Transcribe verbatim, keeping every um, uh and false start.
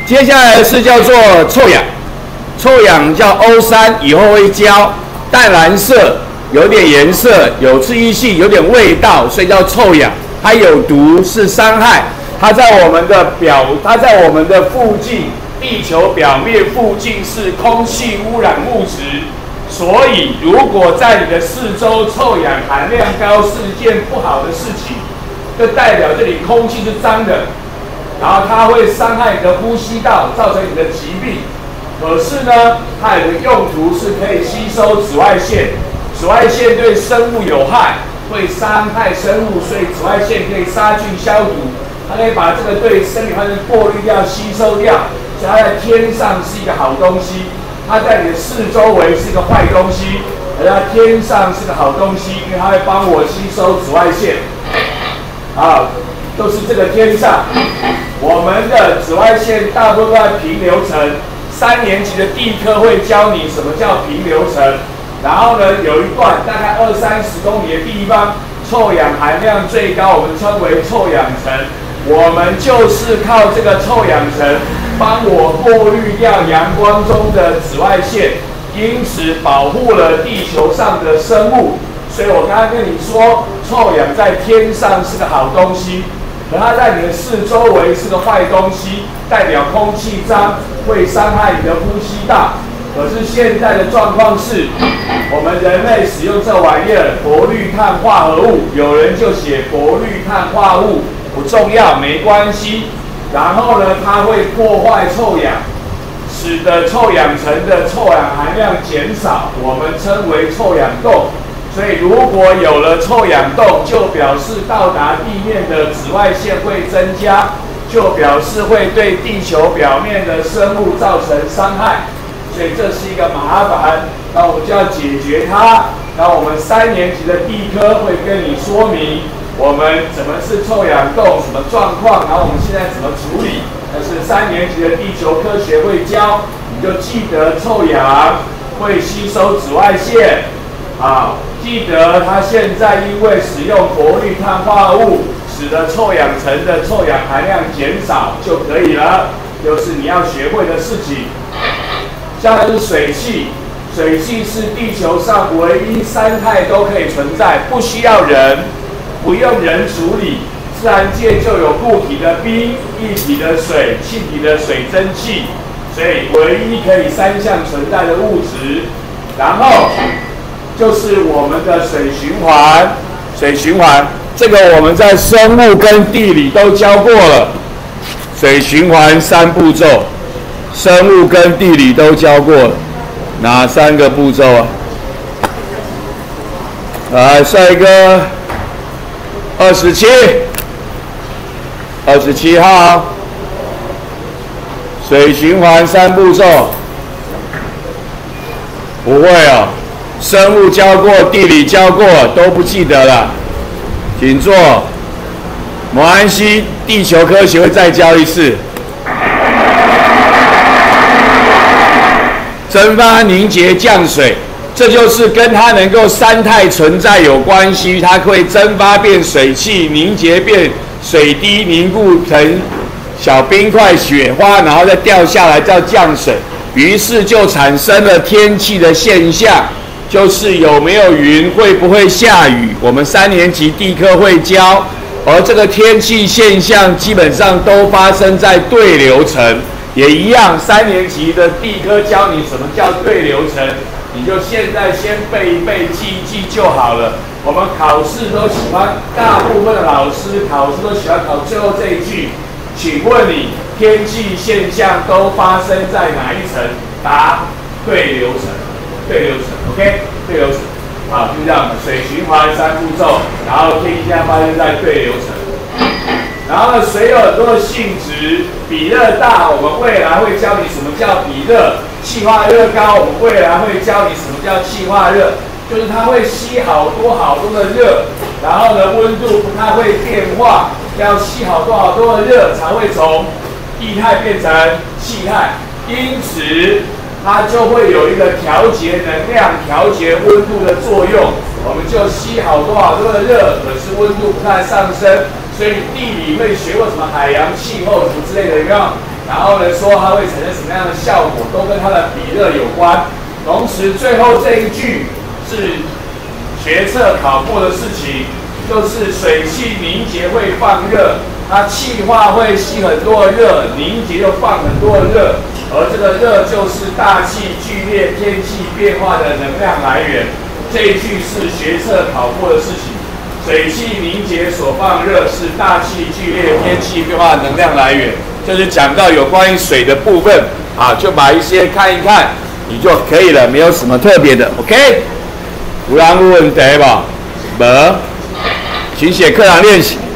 接下来是叫做臭氧，臭氧叫 O 三，以后会教，淡蓝色，有点颜色，有治愈性，有点味道，所以叫臭氧。它有毒，是伤害。它在我们的表，它在我们的附近，地球表面附近是空气污染物质。所以，如果在你的四周臭氧含量高是一件不好的事情，就代表这里空气是脏的，然后它会伤害你的呼吸道，造成你的疾病。可是呢，它有个用途是可以吸收紫外线，紫外线对生物有害，会伤害生物，所以紫外线可以杀菌消毒，它可以把这个对生理环境过滤掉、吸收掉，所以它在天上是一个好东西。它在你的四周围是一个坏东西，而它天上是个好东西，因为它会帮我吸收紫外线。啊，都是这个天上，我们的紫外线大部分都在平流层。三年级的地科会教你什么叫平流层，然后呢，有一段大概二三十公里的地方，臭氧含量最高，我们称为臭氧层。我们就是靠这个臭氧层帮我过滤掉阳光中的紫外线，因此保护了地球上的生物。所以我刚刚跟你说，臭氧在天上是个好东西，可它在你的四周围是个坏东西，代表空气脏，会伤害你的呼吸道。可是现在的状况是，我们人类使用这玩意儿，氟氯碳化合物，有人就写氟氯碳化物，不重要，没关系。然后呢，它会破坏臭氧，使得臭氧层的臭氧含量减少，我们称为臭氧洞。所以如果有了臭氧洞，就表示到达地面的紫外线会增加，就表示会对地球表面的生物造成伤害。所以这是一个麻烦，那我们就要解决它。那我们三年级的地科会跟你说明我们怎么是臭氧洞，什么状况，然后我们现在怎么处理。但是三年级的地球科学会教，你就记得臭氧会吸收紫外线，啊，记得它现在因为使用氟氯碳化合物，使得臭氧层的臭氧含量减少就可以了，就是你要学会的事情。下来是水汽，水汽是地球上唯一三态都可以存在，不需要人，不用人处理，自然界就有固体的冰、液体的水、气体的水蒸气，所以唯一可以三项存在的物质。然后就是我们的水循环，水循环这个我们在生物跟地理都教过了，水循环三步骤。生物跟地理都教过了，哪三个步骤啊？来，帅哥，二十七，二十七号，水循环三步骤，不会哦，生物教过，地理教过，都不记得了，请坐。没关系，地球科学会再教一次。蒸发、凝结、降水，这就是跟它能够三态存在有关系。它会蒸发变水汽，凝结变水滴，凝固成小冰块、雪花，然后再掉下来叫降水。于是就产生了天气的现象，就是有没有云，会不会下雨。我们三年级地科会教，而这个天气现象基本上都发生在对流层。也一样，三年级的地科教你什么叫对流层，你就现在先背一背、记一记就好了。我们考试都喜欢，大部分的老师考试都喜欢考最后这一句。请问你天气现象都发生在哪一层？答：对流层。对流层 ，OK， 对流层。好，就这样，水循环三步骤，然后天气现象发生在对流层。然后呢，水有很多的性质，比热大，我们未来会教你什么叫比热；气化热高，我们未来会教你什么叫气化热，就是它会吸好多好多的热，然后呢，温度不太会变化，要吸好多好多的热才会从液态变成气态，因此它就会有一个调节能量、调节温度的作用。我们就吸好多好多的热，可是温度不太上升。所以地理会学过什么海洋气候什么之类的，有没有？ 然后呢说它会产生什么样的效果，都跟它的比热有关。同时，最后这一句是学测考过的事情，就是水汽凝结会放热，它气化会吸很多的热，凝结又放很多的热，而这个热就是大气剧烈天气变化的能量来源。这一句是学测考过的事情，水汽凝结所放热是大气剧烈天气变化的能量来源。就是讲到有关于水的部分啊，就把一些看一看，你就可以了，没有什么特别的 ，OK？ 有人有问题吧？没，请写课堂练习。